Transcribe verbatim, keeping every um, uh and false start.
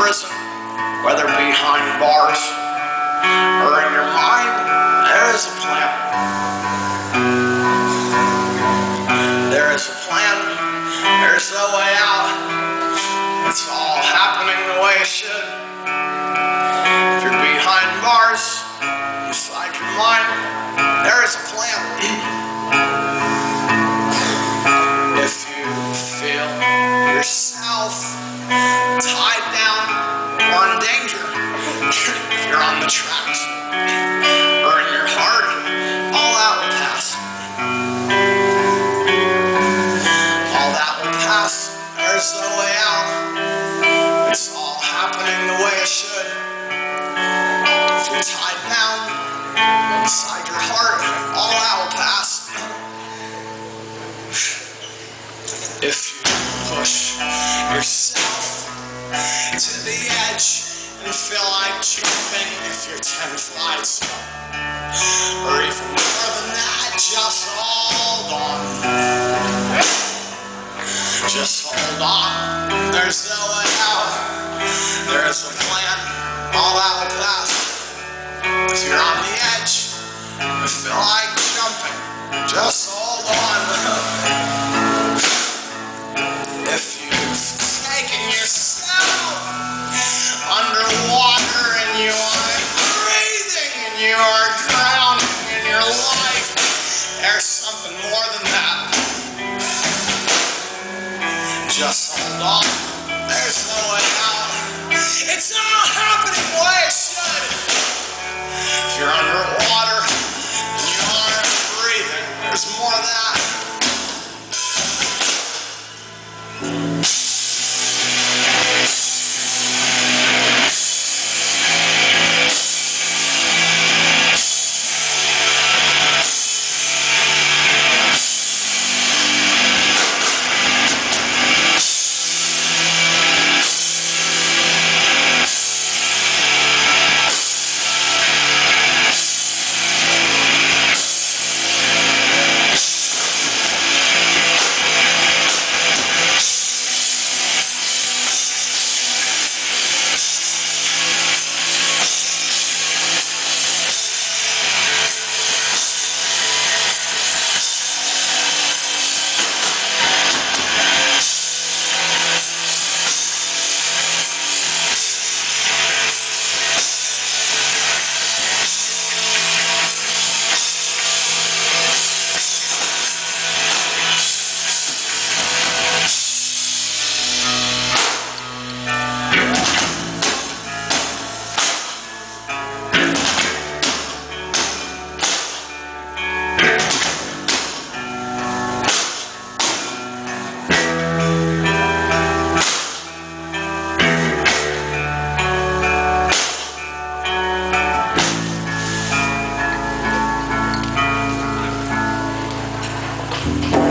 prison, whether behind bars or in your mind, there is a plan. There is a plan. There's no way out. It's all happening the way it should. If you're behind bars, inside your mind, there is a plan. If you feel yourself tied down or in danger, if you're on the tracks or in your heart, all that will pass. All that will pass. There's no way out. It's all happening the way it should. If you're tied down inside your heart, all that will pass. If you push yourself to the edge and feel like jumping, if you're ten flights up, or even more than that, just hold on. Just hold on. There's no way out. There's a plan. All that will pass. If you're on the edge and feel like jumping, just hold on. If you've taken yourself underwater and you are breathing and you are drowning in your life, there's something more than that. Just hold on. There's no way out. It's all happening the way it should. If you're underwater and you aren't breathing, there's more of that. You